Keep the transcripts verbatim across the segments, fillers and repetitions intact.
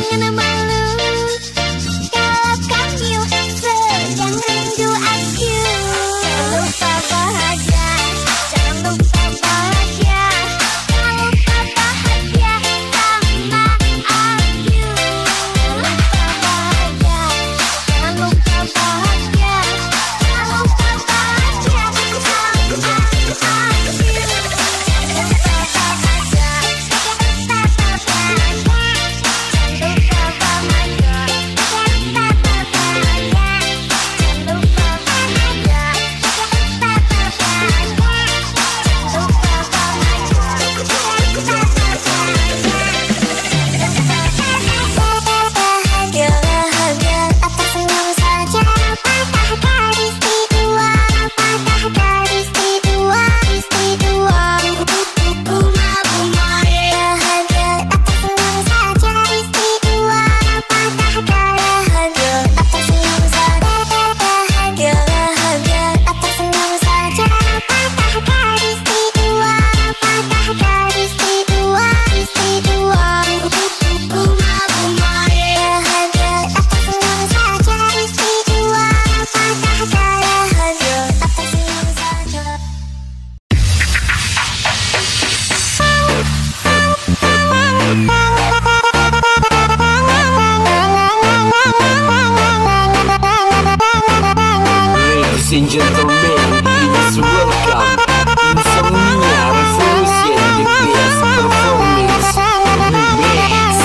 Ladies and gentlemen, please welcome Insomnia Revolution, the best performance remix.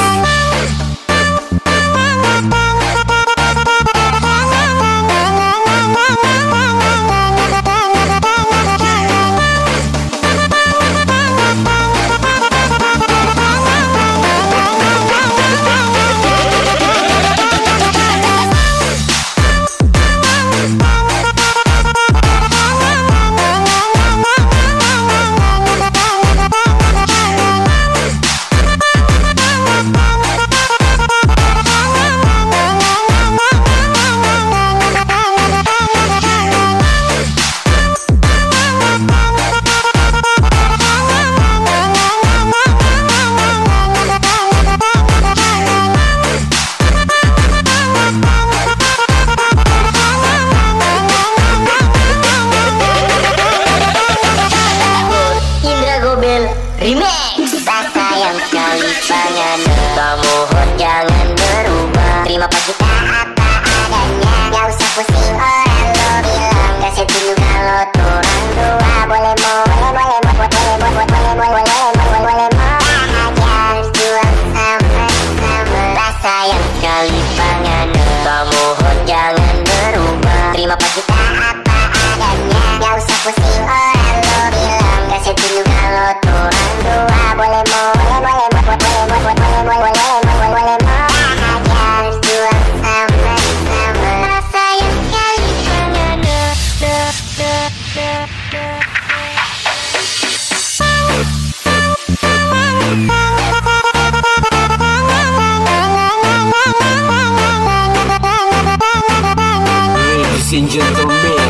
Remix. Tak sayang sekali pengen, tak mohon jangan berubah. Terima kasih kita apa adanya, gak usah pusing orang lo bilang. Kasih dulu kalau turang dua. Boleh mau, boleh boleh mau, boleh boleh boleh boleh boleh boleh boleh mau aja berjuang sama-sama. Tak sayang sekali pengen, tak mohon jangan berubah. Terima kasih kita apa adanya, gak usah pusing orang lo bilang. Kasih dulu kalau turang dua. Boleh mau, boleh boleh mau, boleh boleh boleh boleh boleh boleh boleh mau aja berjuang sama-sama. Tak sayang sekali pengen. Ladies and gentlemen,